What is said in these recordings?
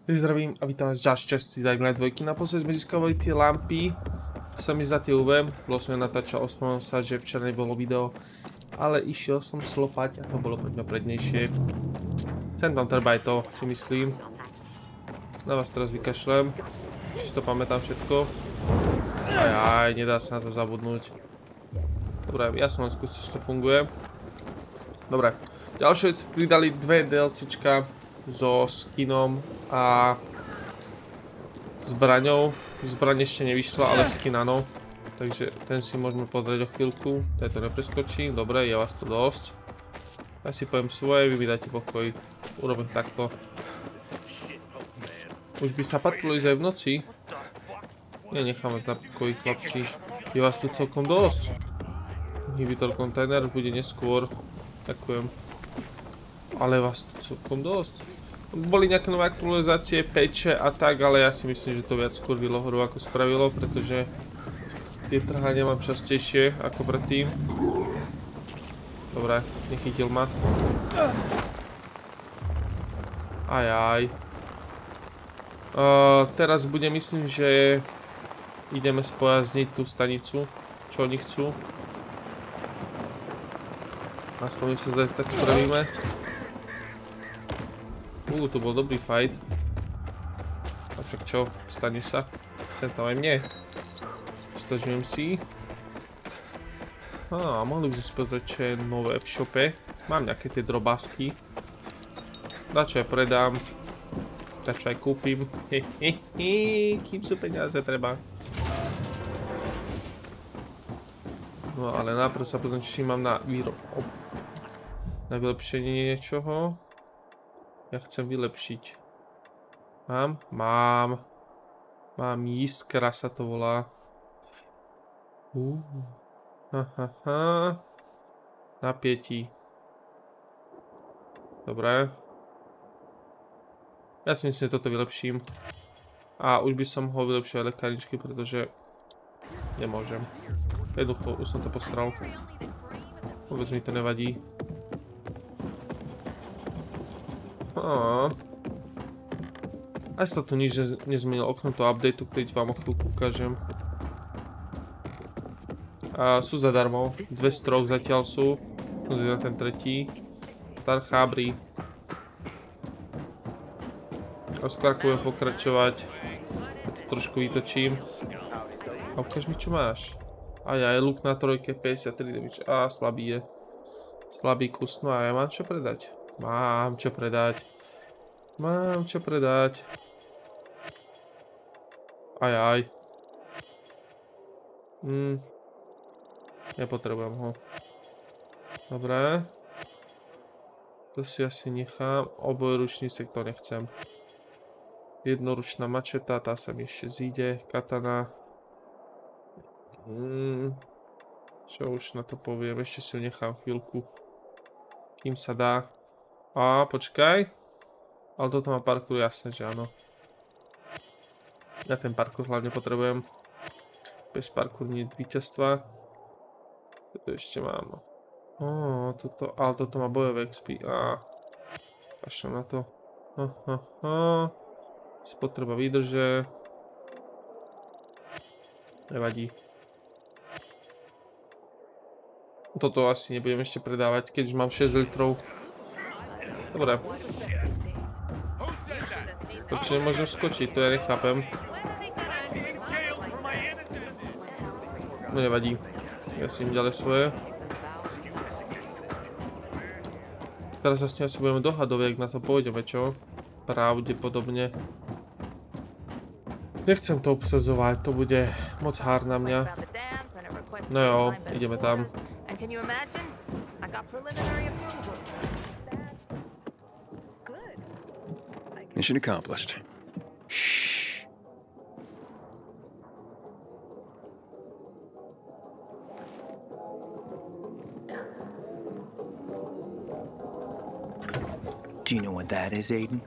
Zdravím a vítám vás ďalší časti Dying Light 2. Naposledy sme získavali tie lampy. Sami za tie UV. Bolo som natáčal, ospravedlňujem sa, že včera nebolo video. Ale išiel som slopať a to bolo pre mňa prednejšie. Sem tam treba aj to, si myslím. Na vás teraz vykašlem. Čisto pamätám všetko. Aj, nedá sa na to zabudnúť. Dobre, ja som len skúsil, či to funguje. Dobre, ďalšie pridali dve DLCčka so skinom a zbraňou. Zbraň ešte nevyšla, ale skin áno. Takže ten si môžeme pozrieť o chvíľku. Tento nepreskočím. Dobre, je vás to dosť. Ja si poviem svoje, vy mi dáte pokoj. Urobím takto. Už by sa patrilo ísť aj v noci. Nenechám vás na pokoji, chlapci. Je vás tu celkom dosť. Inhibitor kontajner bude neskôr. Ďakujem. Ale vás tu celkom dosť. Boli nejaké nové aktualizácie, peče a tak, ale ja si myslím, že to viac skurvilo hru ako spravilo, pretože tie trhania mám častejšie ako predtým. Dobre, nechytil ma. Ajaj. Teraz bude, myslím, že ideme spojazniť tú stanicu, čo oni chcú. Aspoň mi sa zdá, tak spravíme. To bol dobrý fight. A však čo, stane sa. Sem tam aj mne. Stažujem si. Mohli by sme si pozrieť, čo je nové v shope. Mám nejaké tie drobásky. Dačo aj predám. Dačo aj kúpim. Kým sú peniaze, treba. No ale najprv sa pozriem, či mám na na vylepšenie niečoho. Ja chcem vylepšiť. Mám Jiskra sa to volá. Napätí. Dobre. Ja si myslím, že toto vylepším. A už by som ho vylepšil aj lekárničky, pretože nemôžem. Jednoducho, už som to posral. Vôbec mi to nevadí. Aj sa tu nič nezmenilo, okno to updateu, ktorý vám o chvíľku ukážem. Sú zadarmo, 200 zatiaľ sú. Na ten tretí. Star chábri. A skôr ako budem pokračovať, ja to trošku vytočím. A ukáž mi, čo máš. Aj luk na trojke, 53 damage. Slabý je. Slabý kus, no a ja mám čo predať. Mám čo predať. Aj. Nepotrebujem ho. Dobre. To si asi nechám. Obojručný sektor nechcem. Jednoručná mačeta, tá sa mi ešte zíde. Katana. Čo už na to poviem, ešte si ju nechám chvíľku. Kým sa dá. Počkaj. Ale toto má parkour, jasné, že áno. Ja ten parkour hlavne potrebujem. Bez parkour nie je víťazstva. Toto ešte mám. Ale toto má bojové XP. Kašľam na to. Spotreba výdrže. Nevadí. Toto asi nebudem ešte predávať, keď už mám 6 litrov. Dobre. Prečo nemôžem skočiť, to ja nechápem. No nevadí. Ja si im ďalej svoje. Teraz vlastne asi budeme dohadovať, ak na to pôjdeme, čo? Pravdepodobne. Nechcem to obsadzovať, to bude moc hard na mňa. No jo, ideme tam. Mission accomplished. Shh. Do you know what that is, Aiden?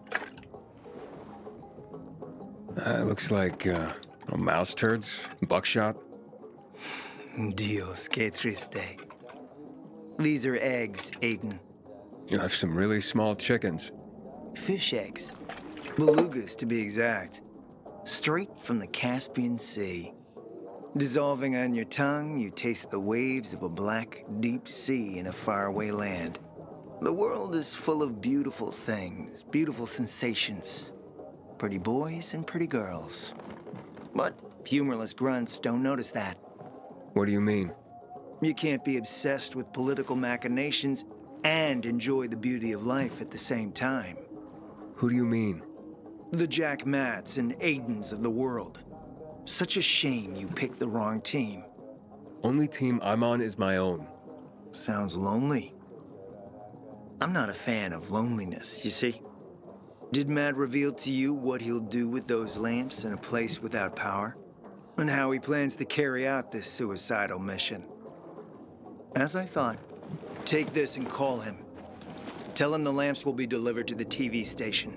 Looks like mouse turds, buckshot. Dios, que triste. These are eggs, Aiden. You have some really small chickens. Fish eggs. Belugas, to be exact. Straight from the Caspian Sea. Dissolving on your tongue, you taste the waves of a black, deep sea in a faraway land. The world is full of beautiful things, beautiful sensations. Pretty boys and pretty girls. But humorless grunts don't notice that. What do you mean? You can't be obsessed with political machinations and enjoy the beauty of life at the same time. Who do you mean? The Jack Matts and Aidens of the world. Such a shame you picked the wrong team. Only team I'm on is my own. Sounds lonely. I'm not a fan of loneliness, you see. Did Matt reveal to you what he'll do with those lamps in a place without power? And how he plans to carry out this suicidal mission? As I thought, take this and call him. Tell him the lamps will be delivered to the TV station.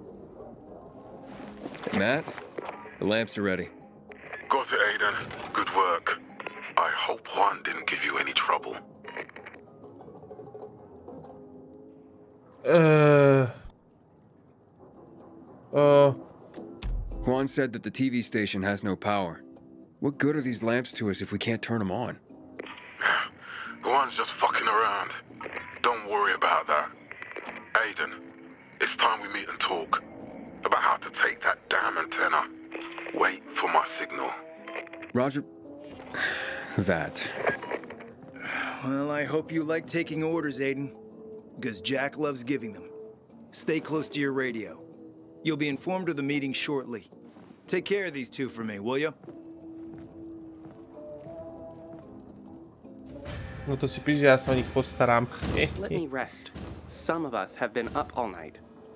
Matt, the lamps are ready. Got it, Aiden. Good work. I hope Juan didn't give you any trouble. Juan said that the TV station has no power. What good are these lamps to us if we can't turn them on? Juan's just fucking around. Don't worry about that. Aiden, it's time we meet and talk about how to take that damn antenna. Wait for my signal. Roger. That. Well, I hope you like taking orders, Aiden. Because Jack loves giving them. Stay close to your radio. You'll be informed of the meeting shortly. Take care of these two for me, will you? No to si píš, že ja sa o nich postaram. Just let me rest. Some of us have been up all night.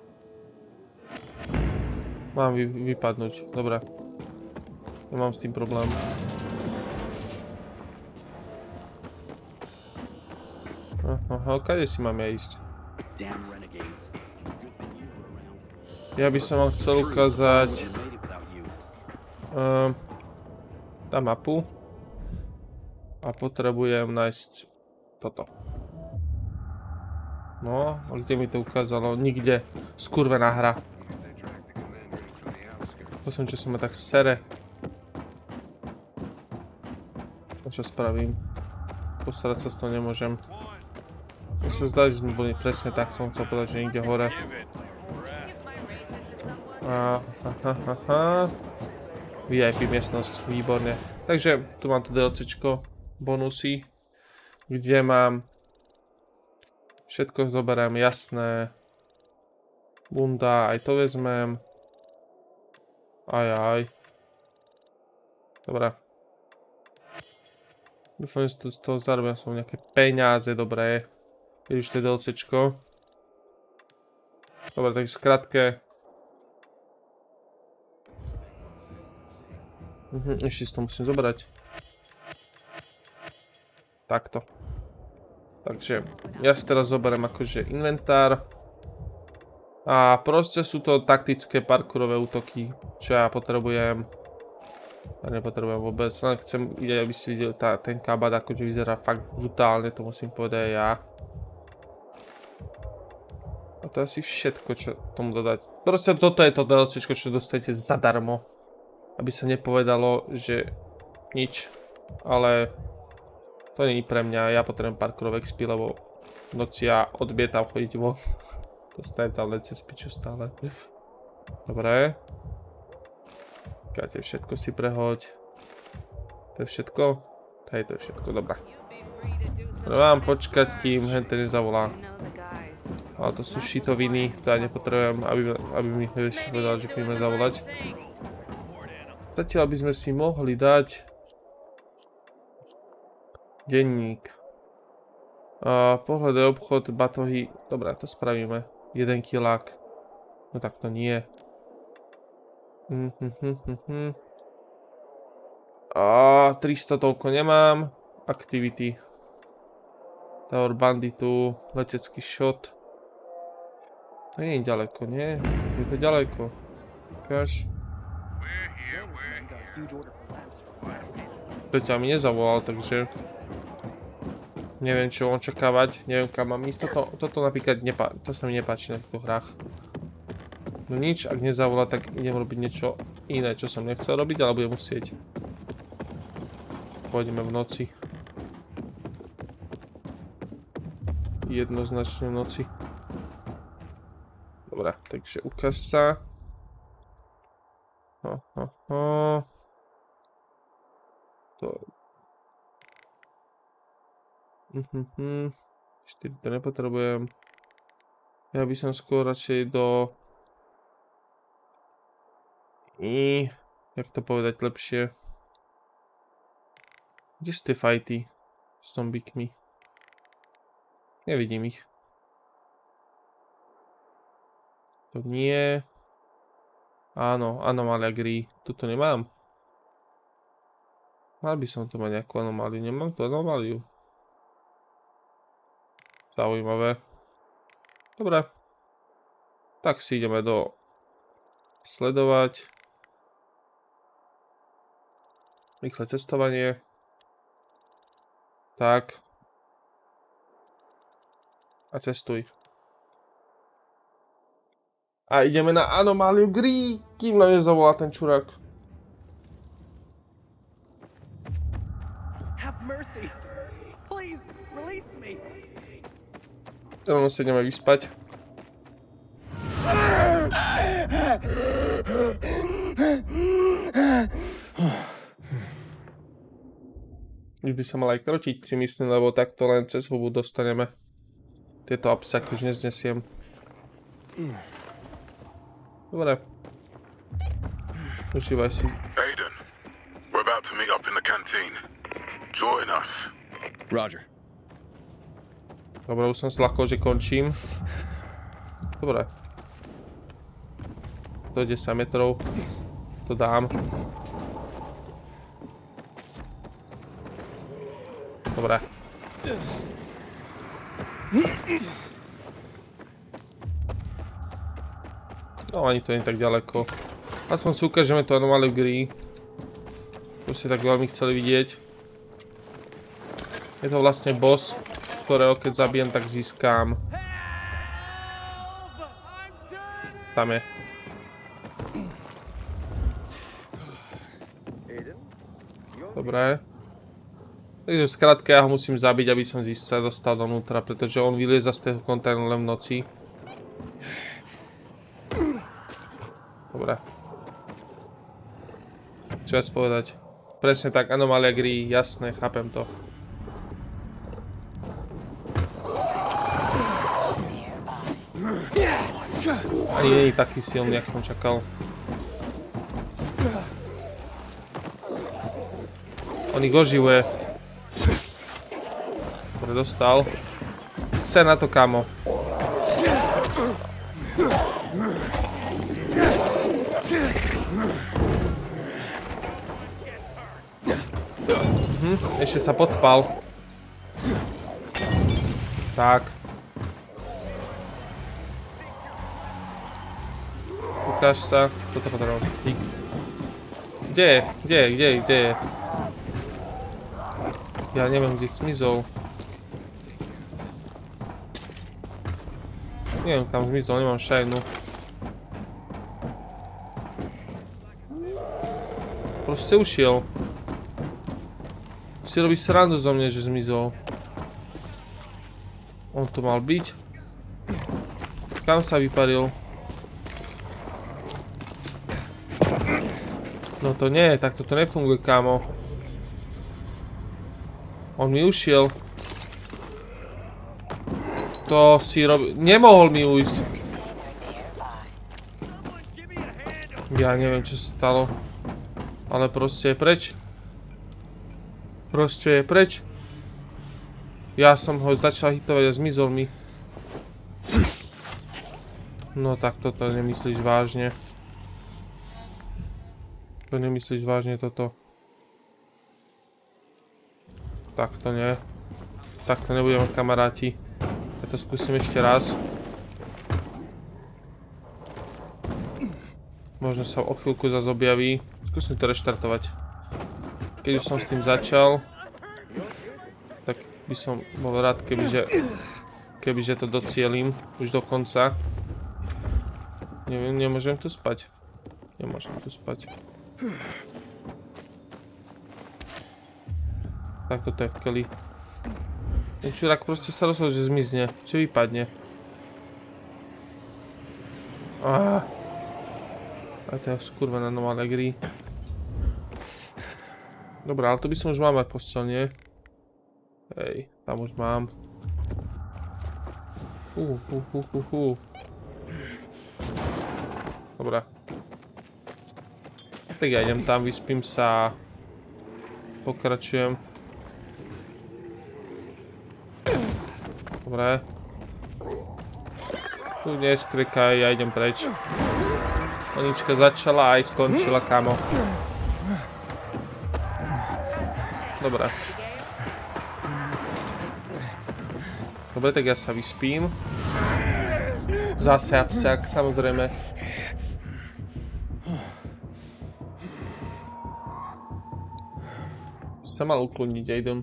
Mám vypadnúť, dobre. Nemám s tým problém. Aha, kade si mám ja ísť? Ja by som vám chcel ukázať tá mapu a potrebujem nájsť toto. No, a kde mi to ukázalo? Nikde. Skurvená hra. To som, čo som ma tak sere. A čo spravím? Postarať sa z toho nemôžem. Mne sa zdá, že sme boli presne tak, som chcel povedať, že niekde hore. VIP miestnosť, výborne. Takže tu mám to DLCčko, bonusy, kde mám všetko zoberiem, jasné. Bunda, aj to vezmem. Aj. Dobre. Dúfam, že z toho zarobím som nejaké peniaze, dobré. Keď už to je DLCčko. Dobre, takže skrátke. Ešte si to musím zobrať. Takto. Takže ja si teraz zoberiem akože inventár. A proste sú to taktické parkourové útoky, čo ja potrebujem. Ja nepotrebujem vôbec, len chcem vidieť, aby si videli ten kabát, akože vyzerá fakt brutálne, to musím povedať aj ja. A to je asi všetko, čo tomu dodať. Proste toto je to DLCčko, čo dostanete zadarmo. Aby sa nepovedalo, že nič. Ale to nie je pre mňa, ja potrebujem parkourové XP, lebo v noci ja odbietam chodiť von. Dostajem tam len cez piču stále. Dobre. Káte, všetko si prehoď. To je všetko? Hej, to je všetko, dobrá. Mám počkať, kým hente nezavolá. Ale to sú šitoviny, to ja nepotrebujem, aby mi ešte povedal, že chceme zavolať. Zatiaľ by sme si mohli dať denník. Pohľad obchod, batohy. Dobre, to spravíme. 1 kilák. No tak to nie. 300 toľko nemám. Activity. Tower banditu, letecký shot. To nie je ďaleko, nie? Je to ďaleko. Ukáž. Peťa mi nezavolal, takže neviem, čo očakávať. Neviem, kam mám ísť. Toto napríklad to sa mi nepáči na týchto hrách. No nič, ak nezavolá, tak idem robiť niečo iné, čo som nechcel robiť, ale budem musieť. Pôjdeme v noci. Jednoznačne v noci. Dobre, takže ukáž sa. To... 4 to nepotrebujem. Ja by som skôr radšej do... Jak to povedať lepšie? Kde sú tie fighty s zombíkmi? Nevidím ich. To nie. Áno, anomália gry. Tuto nemám. Mal by som tu mať nejakú anomáliu. Nemám tu anomáliu. Zaujímavé. Dobre. Tak si ideme do... Sledovať. Rýchle cestovanie. Tak. A cestuj. A ideme na anomáliu gry, kým nám nezavolá ten čurák. Rovno sa ideme vyspať. Už by sa mal aj krotiť, si myslím, lebo takto len cez hubu dostaneme. Tieto apsaky už neznesiem. Dobre. Užívaj si. Aiden, we're about to meet up in the canteen. Join us. Roger. Dobre, už som zľakol, že končím. Dobre. Do 10 metrov. To dám. Dobre. No ani to nie tak ďaleko. Aspoň si ukážeme tú anomáliu gry. Už ste tak veľmi chceli vidieť. Je to vlastne boss, ktorého keď zabijem, tak získam. Tam je. Dobre. Takže skrátka ja ho musím zabiť, aby som sa dostal donútra, pretože on vylieza z toho kontajneru len v noci. Dobre. Čo viac povedať? Presne tak, anomália gry, jasné, chápem to. Ani nie je taký silný, jak som čakal. On ich oživuje. Dobre, dostal. Ser na to, kámo. Ešte sa podpal. Tak. Ukáž sa. Toto potrebujem. Kde je? Kde je? Kde je? Kde je? Ja neviem, kde zmizol. Neviem, kam zmizol, nemám šajnu. Proste ušiel. Si robí srandu zo mne, že zmizol. On tu mal byť. Kam sa vyparil? No to nie, takto to nefunguje, kámo. On mi ušiel. To si robí... Nemohol mi ujsť. Ja neviem, čo sa stalo. Ale proste je preč. Proste je preč. Ja som ho začal hitovať a zmizol mi. No tak toto nemyslíš vážne. To nemyslíš vážne toto. Tak to nie. Tak to nebudeme, kamaráti. Ja to skúsim ešte raz. Možno sa o chvíľku zase objaví. Skúsim to reštartovať. Keď už som s tým začal, tak by som bol rád, kebyže to docielím už do konca. Nemôžem tu spať. Nemôžem tu spať. Tak toto je v keli. Ten čurák proste sa rozhodol, že zmizne. Čo vypadne? A to je skurvená nová Allegri. Dobre, ale to by som už mal mať postel, nie? Hej, tam už mám. Dobre. Tak ja idem tam, vyspím sa. Pokračujem. Dobre. Tu neskrekaj, ja idem preč. Onička začala aj skončila, kamo. Dobre. Dobre, tak ja sa vyspím. Zase apsak, samozrejme. Sa mal ukloniť, Aiden.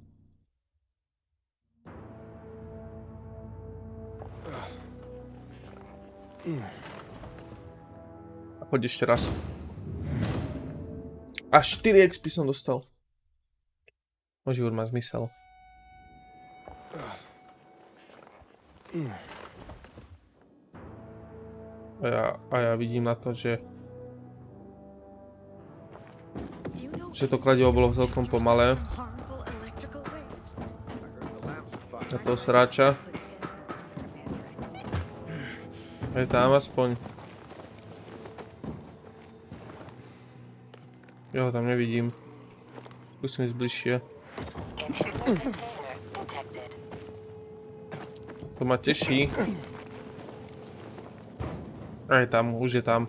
A poď ešte raz. Až 4 XP som dostal. Život má zmysel. A ja vidím na to, že to kladivo bolo celkom pomalé. Na toho sráča. Je tam aspoň. Ja ho tam nevidím. Skúsim ísť bližšie. To ma teší. Aj tam, už je tam.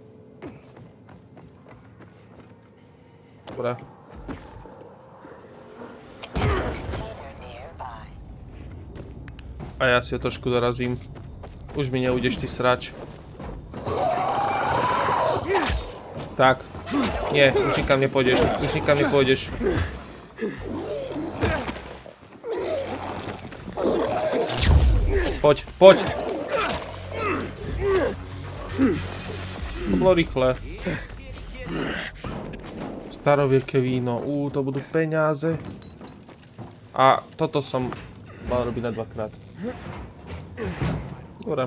Dobre. A ja si ho trošku dorazím. Už mi neudeš, ty srač. Tak. Nie, už nikam nepôjdeš. Už nikam nepôjdeš. Poď, poď. To bolo rýchle. Starovieké víno. To budú peniaze. A toto som mal robiť na 2-krát. Dobre.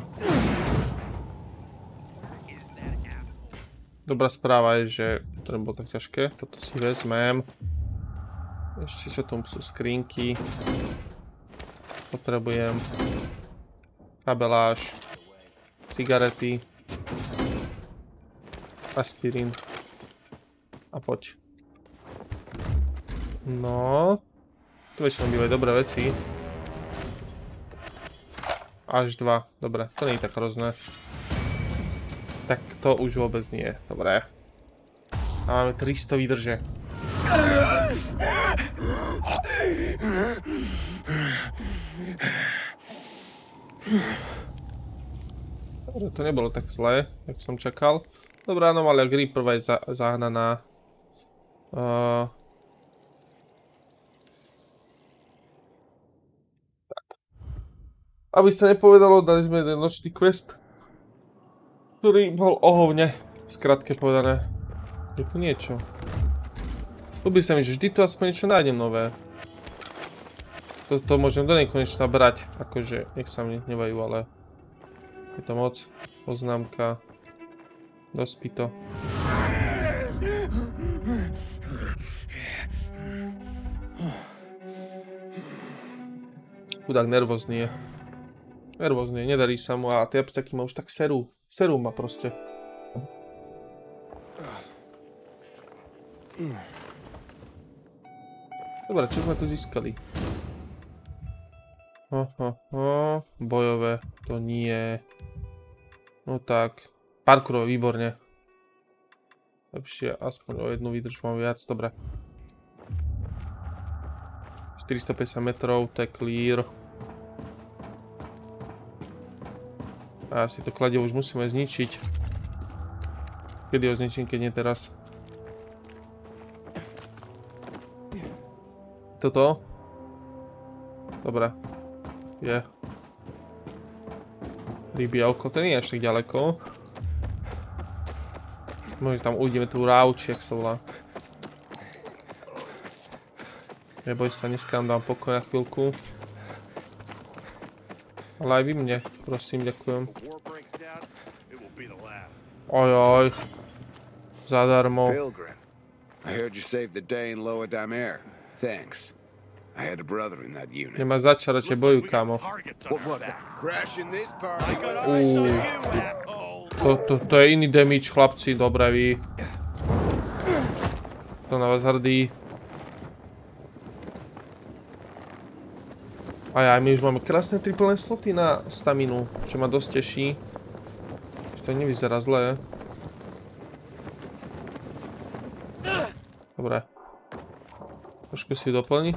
Dobrá správa je, že to nebolo tak ťažké. Toto si vezmem. Ešte čo tam sú skrinky. Potrebujem kabeláž, cigarety, aspirín a poď. No, tu väčšinou bývajú dobré veci. Až 2, dobre, to nie je tak hrozné. Tak to už vôbec nie, dobre. A máme 300 výdrže. Dobre, to nebolo tak zlé, jak som čakal. Dobrá anomália Creeperova je zahnaná. Tak. Aby sa nepovedalo, dali sme jeden nočný quest, ktorý bol o hovne, v skratke povedané. Je tu niečo. Ľubí sa mi, že vždy tu aspoň niečo nájdem nové. To môžem do nekonečna brať, akože nech sa mi nevajú, ale je to moc. Poznámka. Dospí to. Chudák nervózny je. Nervózny je, nedarí sa mu a tie apsaky ma už tak serú. Serú ma proste. Dobre, čo sme tu získali? Bojové, to nie. No tak. Parkourové, výborne. Lepšie, aspoň o jednu výdrž mám viac, dobre. 450 metrov, to je clear. A asi to kladivo už musíme zničiť. Kedy ho zničím, keď nie teraz? Toto? Dobre. Je. Rybie oko, to nie je až tak ďaleko. Možno tam uvidíme tú Rauč, jak sa volá. Neboj sa, dneska vám dám pokoj na chvíľku. Ale aj vy mne, prosím, ďakujem. Ojoj. Zadarmo. Pilgrim, I heard you saved the day in Lower Damer. Thanks. I had a brother in that unit. Nemá začať, radšej bojuj, kámo. What was it? Crashing this party? To je iný damage, chlapci, dobre vy. To na vás hrdý. Aj, my už máme krásne triplné sloty na staminu, čo ma dosť teší. Že to nevyzerá zlé. Dobre. Trošku si doplni.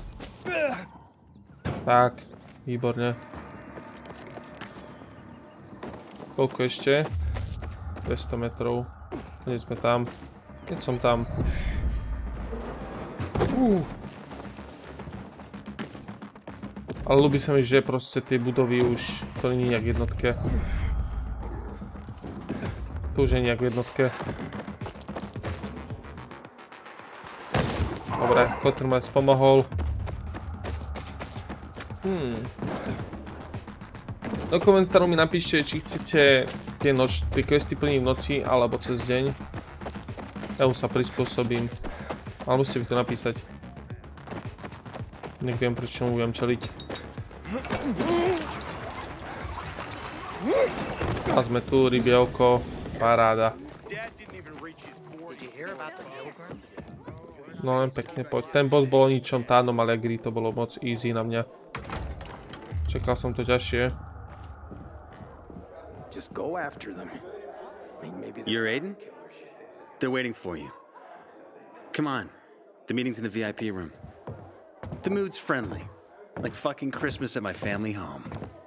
Tak, výborne. Koľko ešte? 200 metrov. Hneď sme tam. Keď som tam. Ale ľúbi sa mi, že proste tie budovy už to nie je nejak jednotke. To už je nejak v jednotke. Dobre, Kotr ma spomohol. Do komentáru mi napíšte, či chcete tie questy plniť v noci alebo cez deň. Ja už sa prispôsobím. Ale musíte mi to napísať. Nech viem, prečo mu budem čeliť. A sme tu, rybie oko. Paráda. No len pekne, poď. Ten boss bol o ničom, tá anomalia gry, to bolo moc easy na mňa. Čakal som to ťažšie. You're Aiden? They're waiting for you. Come on. The meeting's in the VIP room. The mood's friendly. Like fucking Christmas at my family home.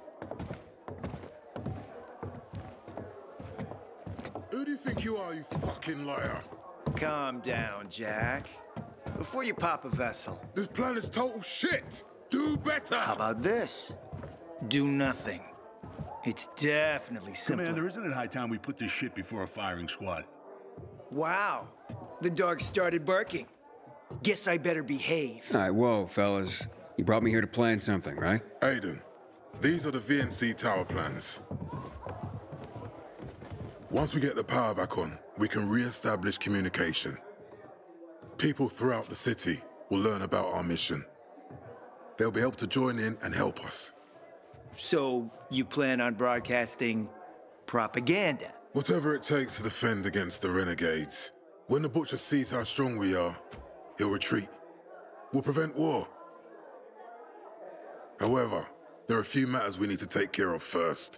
Who do you think you are, you fucking liar? Calm down, Jack. Before you pop a vessel. This plan is total shit! Do better! How about this? Do nothing. It's definitely simpler. Commander, isn't it high time we put this shit before a firing squad? Wow. The dog started barking. Guess I better behave. All right, whoa, fellas. You brought me here to plan something, right? Aiden, these are the VNC tower plans. Once we get the power back on, we can re-establish communication. People throughout the city will learn about our mission. They'll be able to join in and help us. So, you plan on broadcasting propaganda? Whatever it takes to defend against the renegades. When the Butcher sees how strong we are, he'll retreat. We'll prevent war. However, there are a few matters we need to take care of first.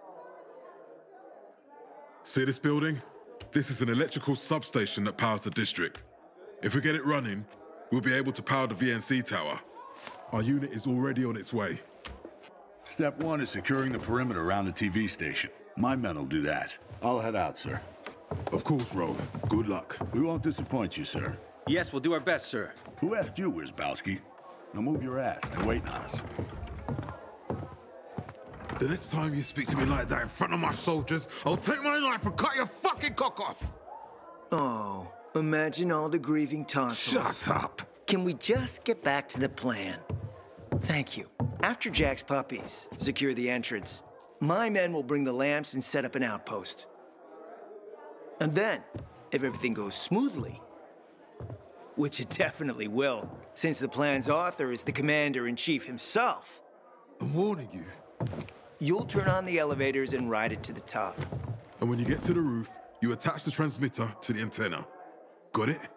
See this building? This is an electrical substation that powers the district. If we get it running, we'll be able to power the VNC tower. Our unit is already on its way. Step one is securing the perimeter around the TV station. My men will do that. I'll head out, sir. Of course, Rogue. Good luck. We won't disappoint you, sir. Yes, we'll do our best, sir. Who asked you, Wierzbowski? Now move your ass. They're waiting on us. The next time you speak to me like that in front of my soldiers, I'll take my knife and cut your fucking cock off! Oh, imagine all the grieving tonsils. Shut up! Can we just get back to the plan? Thank you. After Jack's puppies secure the entrance, my men will bring the lamps and set up an outpost. And then, if everything goes smoothly, which it definitely will, since the plan's author is the commander-in-chief himself. I'm warning you. You'll turn on the elevators and ride it to the top. And when you get to the roof, you attach the transmitter to the antenna. Got it?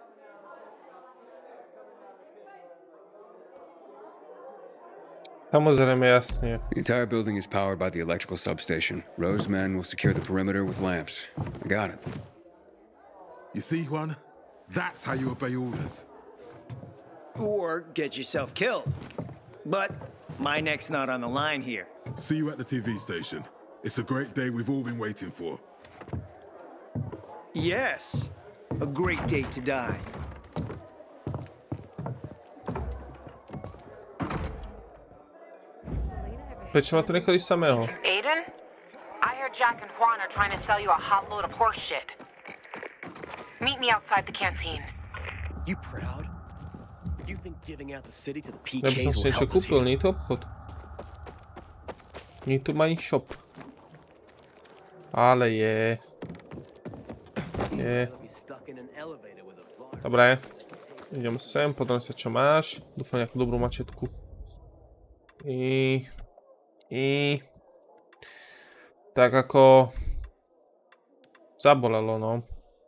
Samozrejme, jasne. The entire building is powered by the electrical substation. Rose's men will secure the perimeter with lamps. I got it. You see, Juan? That's how you obey orders. Or get yourself killed. But my neck's not on the line here. See you at the TV station. It's a great day we've all been waiting for. Yes, a great day to die. Prečo ma tu nechali samého? Aiden? I heard Jack and Juan are trying to sell you a hot load of horse shit. Meet me outside the canteen. You proud? You think giving out the city to the Ja by som PKs si will niečo help us kúpil, here? nie je to obchod. Nie je to my shop. Ale je. Je. Dobre. Idem sem, podám sa čo máš. Dúfam nejakú dobrú mačetku. Tak ako... Zabolelo, no.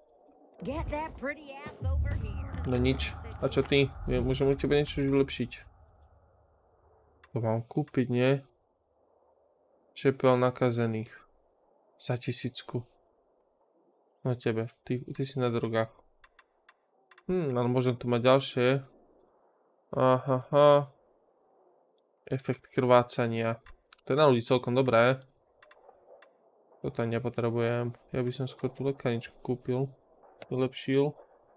No nič. A čo ty? Môžem u teba niečo vylepšiť. To mám kúpiť, nie? Čepel nakazených. Za 1000. No tebe, ty si na drogách. Ale môžem tu mať ďalšie. Aha. Efekt krvácania. To je na ľudí celkom dobré. Toto nepotrebujem. Ja by som skôr tú lekaničku kúpil. Vylepšil.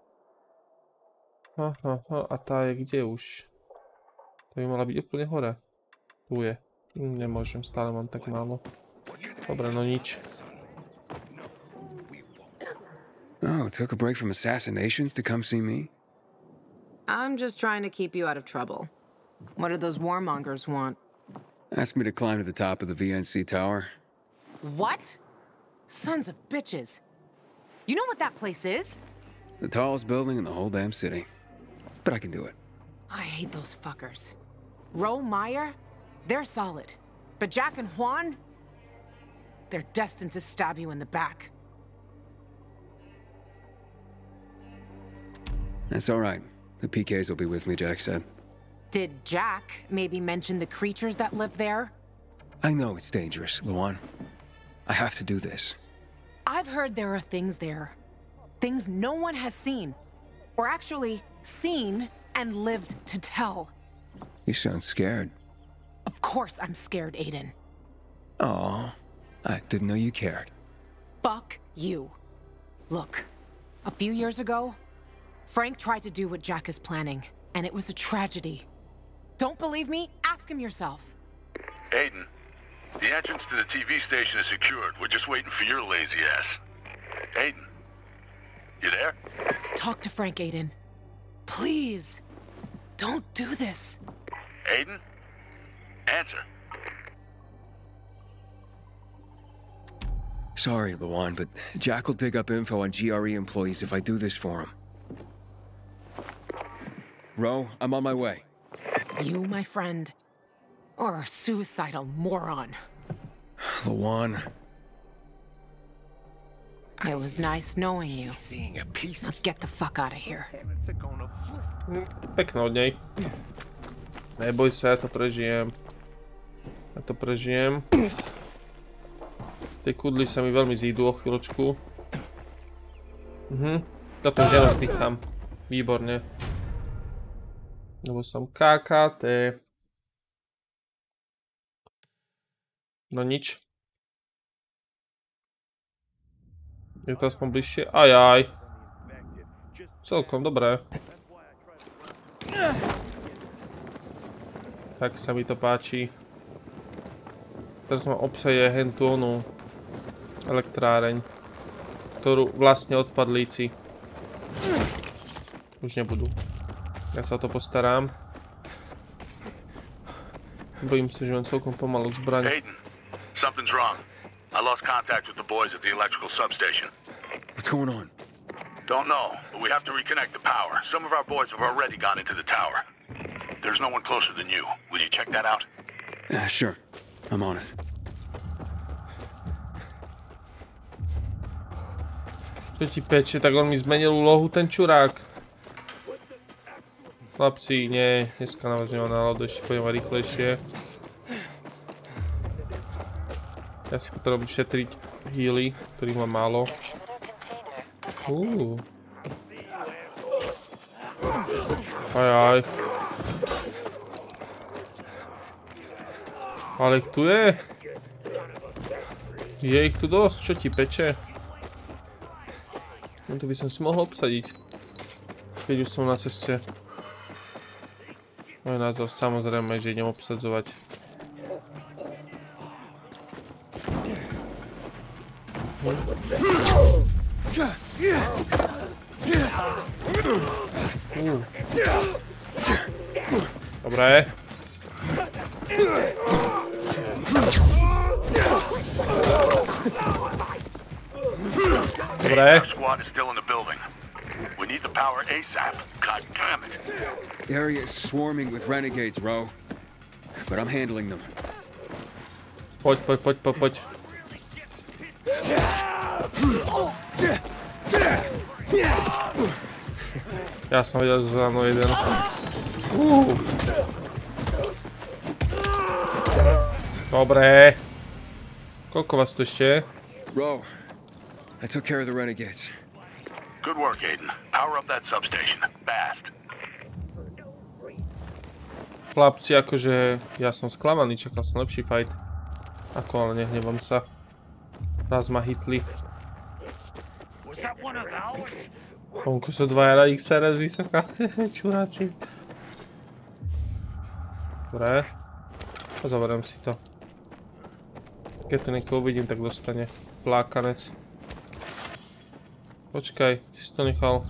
A tá je kde už? To by mala byť úplne hore. Tu je. Nemôžem, stále mám tak málo. Dobre, no nič. Oh, took a break from assassinations to come see me? I'm just trying to keep you out of trouble. What do those warmongers want? Asked me to climb to the top of the VNC tower. What? Sons of bitches. You know what that place is? The tallest building in the whole damn city. But I can do it. I hate those fuckers. Ro, Meyer, they're solid. But Jack and Juan, they're destined to stab you in the back. That's all right. The PKs will be with me, Jack said. Did Jack maybe mention the creatures that live there? I know it's dangerous, Luan. I have to do this. I've heard there are things there. Things no one has seen. Or actually, seen and lived to tell. You sound scared. Of course I'm scared, Aiden. Oh, I didn't know you cared. Fuck you. Look, a few years ago, Frank tried to do what Jack is planning, and it was a tragedy. Don't believe me? Ask him yourself. Aiden, the entrance to the TV station is secured. We're just waiting for your lazy ass. Aiden, you there? Talk to Frank, Aiden. Please. Don't do this. Aiden? Answer. Sorry, Luan, but Jack will dig up info on GRE employees if I do this for him. Ro, I'm on my way. You, my friend, are a suicidal moron. Luan. It was nice knowing you. Now get the fuck out of here. Pekno od nej. Neboj sa, ja to prežijem. Tie kudly sa mi veľmi zídu o chvíľočku. Toto ženu vdychám. Výborne. Lebo som KKT. No nič. Je to aspoň bližšie? Ajaj. Celkom dobré. Tak sa mi to páči. Teraz mám obsaje hentónu elektráreň, ktorú vlastne odpadlíci už nebudú. Ja sa o to postarám. Bojím sa, že mám celkom pomalu zbraň. Aiden, something's wrong. I lost contact with the boys at the electrical substation. What's going on? Don't know, but we have to reconnect the power. Some of our boys have already gone into the tower. There's no one closer than you. Will you check that out? Sure. I'm on it. Čo ti peče, tak on mi zmenil úlohu, ten čurák. Chlapci, nie, dneska na vás nemám náladu, ešte pôjdem rýchlejšie. Ja si potrebujem šetriť healy, ktorých mám málo. Ajaj. Ale ich tu je. Je ich tu dosť, čo ti peče? No to by som si mohol obsadiť. Keď už som na ceste. Môj názor samozrejme, že idem obsadzovať. Dobre. Dobre. Our squad is still in the building. We need the power ASAP. God damn it. The area is swarming with renegades, Ro. But I'm handling them. Poď. Ja som videl, že za mnou jeden. Dobre. Koľko vás tu ešte je? Ro, I took care of the renegades. Good work, Aiden. Power up that substation. Fast. Chlapci, akože ja som sklamaný, čakal som lepší fight. Ako, ale nehnevam sa. Raz ma hitli. Onko sú dvaja na XR z vysoká. Čuráci. Dobre. A zoberiem si to. Keď to niekoho uvidím, tak dostane plákanec. Počkaj, ty si to nechal.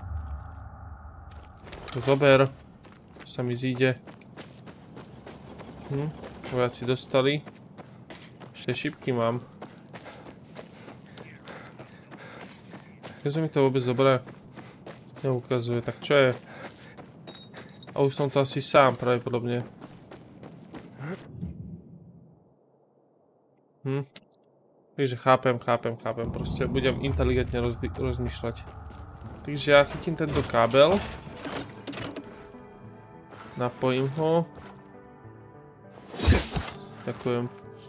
Zober. To sa mi zíde. Vojaci dostali. Ešte šipky mám. Ukazuje mi to vôbec dobré? Neukazuje, tak čo je? A už som to asi sám pravdepodobne. Takže chápem. Proste budem inteligentne rozmýšľať. Takže ja chytím tento kábel. Napojím ho. Ďakujem.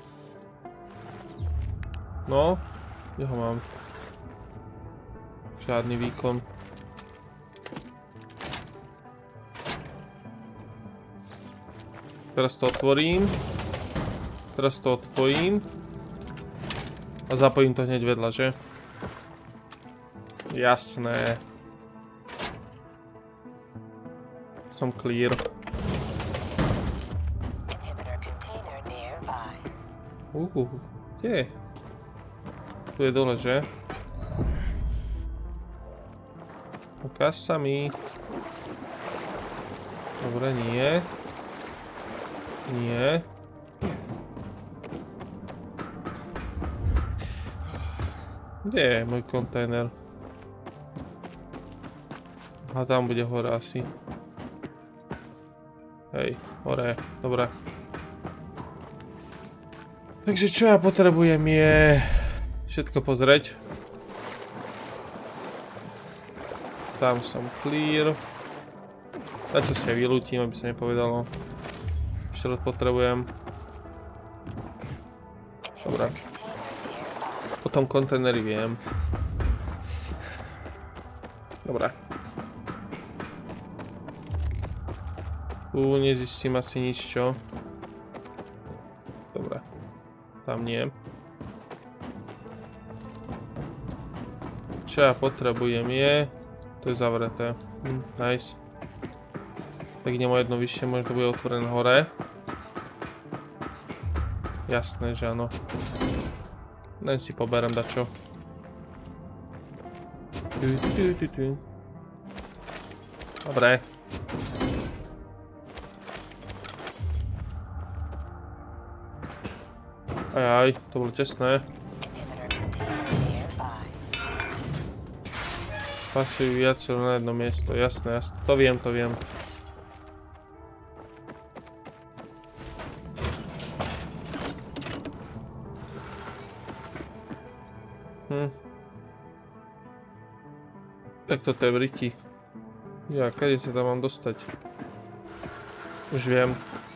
No, kde ho mám? Žiadny výkon. Teraz to otvorím. Teraz to odpojím. A zapojím to hneď vedľa, že? Jasné. Som clear. Kde je? Tu je dole, že? Ukáž sa mi. Dobre, nie. Nie. Kde je môj kontajner? A tam bude hore asi. Hej, hore, dobre. Takže čo ja potrebujem je všetko pozrieť. Tam som clear. A čo si ja vylútim, aby sa nepovedalo. Ešte potrebujem. Dobre. O tom kontajneri viem. Dobre. Tu nezistím asi nič, čo? Dobre. Tam nie. Čo ja potrebujem je... To je zavreté. Nice. Tak idem o jedno vyššie, možno to bude otvorené hore. Jasné, že áno. Len si poberem dačo. Dobre. Ajaj, to bolo tesné. Pasujú viacero na jedno miesto, jasné, jasné. To viem. Tak toto je v riti. Ja, kade sa tam mám dostať? Už viem.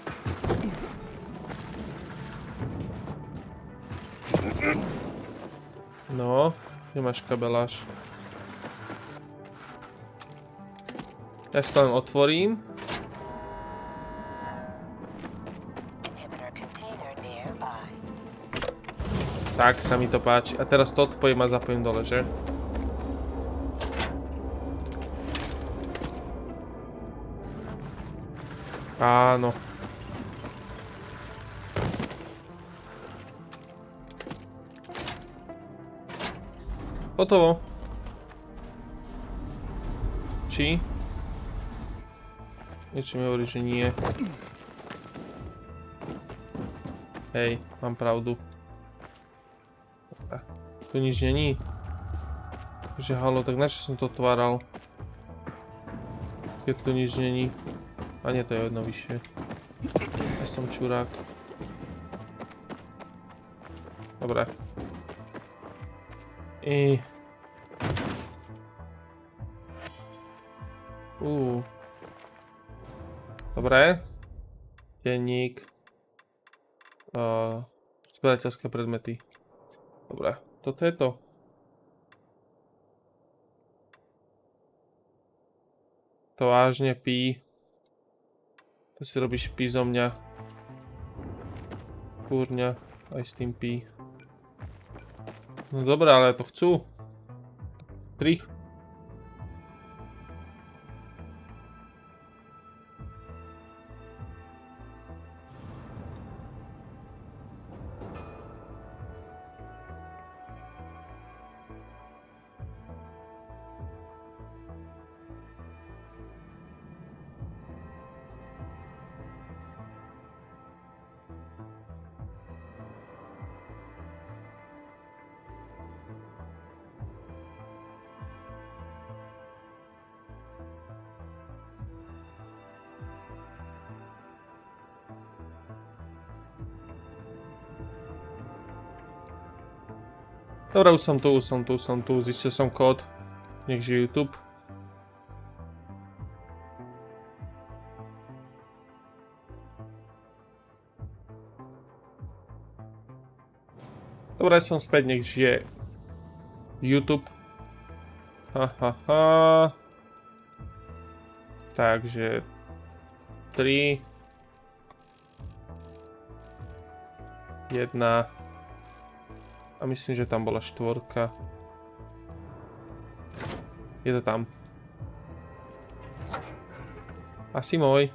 No, nemáš kabeláž. Ja si to len otvorím. Tak sa mi to páči. A teraz to odpojím a zapojím dole, že? Áno. Hotovo. stačí? Niečo mi hovorí, že nie. Hej, mám pravdu. Tu nič není. Že halo, tak na čo som to otváral? Keď tu nič není. A nie, to je jedno vyššie. Ja som čurák. Dobre. Dobre. Denník. Zberateľské predmety. Dobre, toto je to. To vážne pí. To si robíš pí zo mňa. Kúrňa, aj s tým pí. No dobré, ale to chcú. Prich. Dobre, už som tu, zistil som kód. Nech žije YouTube. Dobre, som späť, nech žije YouTube. Takže 3 1 a myslím, že tam bola 4. Je to tam. Asi môj.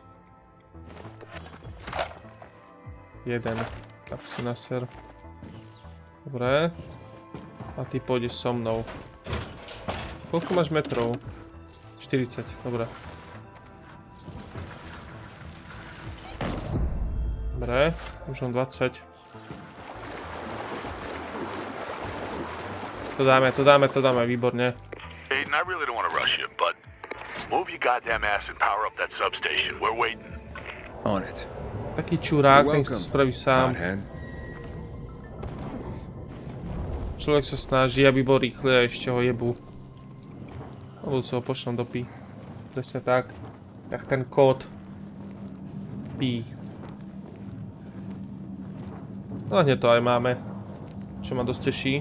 1. Tak si naser. Dobre. A ty pôjdeš so mnou. Koľko máš metrov? 40, dobre. Dobre, už mám 20. To dáme, výborne. Aiden, I really don't want to rush you, but move your goddamn ass and power up that substation. We're waiting. On it. Taký čurák, ten si to spraví sám. Človek sa snaží, aby bol rýchle a ešte ho jebu. A budúco ho pošlom do pí. Presne tak. Jak ten kód. Pí. No hneď to aj máme. Čo ma dosť teší.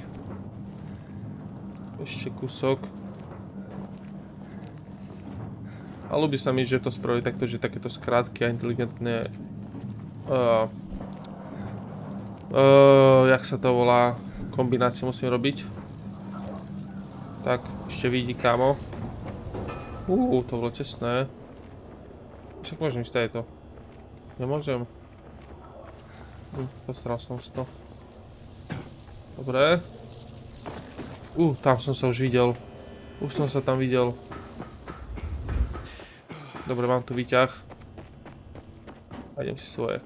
Ešte kúsok. A ľúbi sa mi, že to spravili takto, že takéto skrátky a inteligentné... jak sa to volá? Kombinácie musím robiť. Tak, ešte vidí, kámo. To bolo tesné. Však môžem ísť aj to. Nemôžem. Postaral som si to. Dobre. Tam som sa už videl. Už som sa tam videl. Dobre, mám tu výťah. A idem si svoje.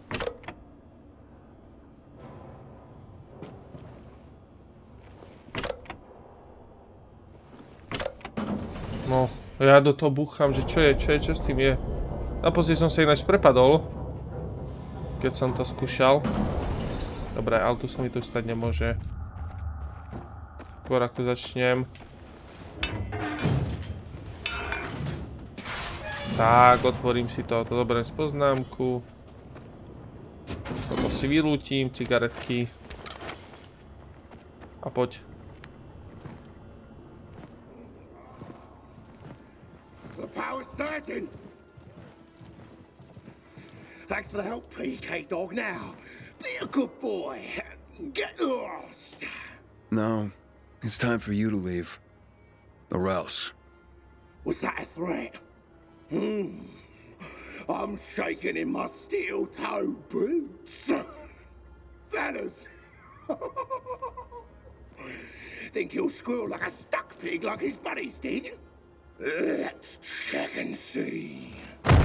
No, ja do toho búcham, že čo s tým je. Naposledy som sa ináč prepadol. Keď som to skúšal. Dobre, ale tu sa mi to stať nemôže. Skôr ako začnem. Tak, otvorím si to dobre z poznámku. Toto si vylútim, cigaretky. A poď. The power's starting. Thanks for the help, PK Dog. Now, be a good boy. Get lost. No. It's time for you to leave. Or else. Was that a threat? I'm shaking in my steel-toed boots. Fellas. Think he'll squeal like a stuck pig like his buddies did? Let's check and see.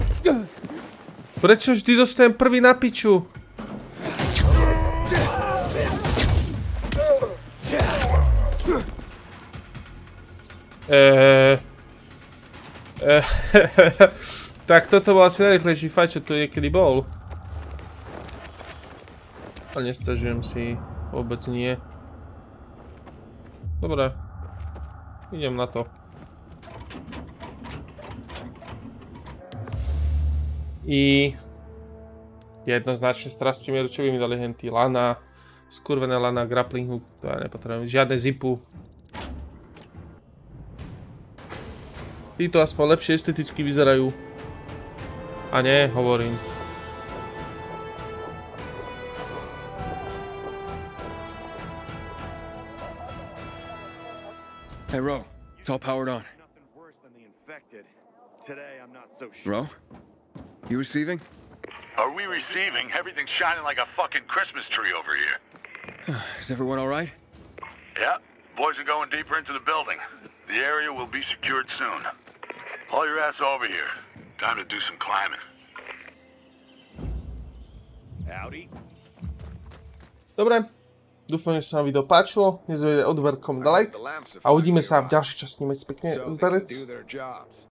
Prečo vždy dostajem prvý na piču? Tak toto bol asi najrýchlejší fight, čo tu niekedy bol. Ale nestažujem si, vôbec nie. Dobre. Idem na to. I jednoznačne strastím mieru, čo by mi dali henty. Lana, skurvené lana, grappling hook, to ja nepotrebujem. Žiadne zipu. Títo aspoň lepšie esteticky vyzerajú. A nie, hovorím. Hey, Ro. It's all powered on. Nothing worse than the infected. Today, I'm not so sure. Ro? You receiving? Are we receiving? Everything's shining like a fucking Christmas tree over here. Is everyone all right? Yeah, boys are going deeper into the building. The area will be secured soon. Haul your ass over here. Time to do some climbing. Howdy. Dobre. Dúfam, že sa vám video páčilo. Nezvedite odber, koment a like. A uvidíme sa v ďalšej časti. Majte pekne zdarec.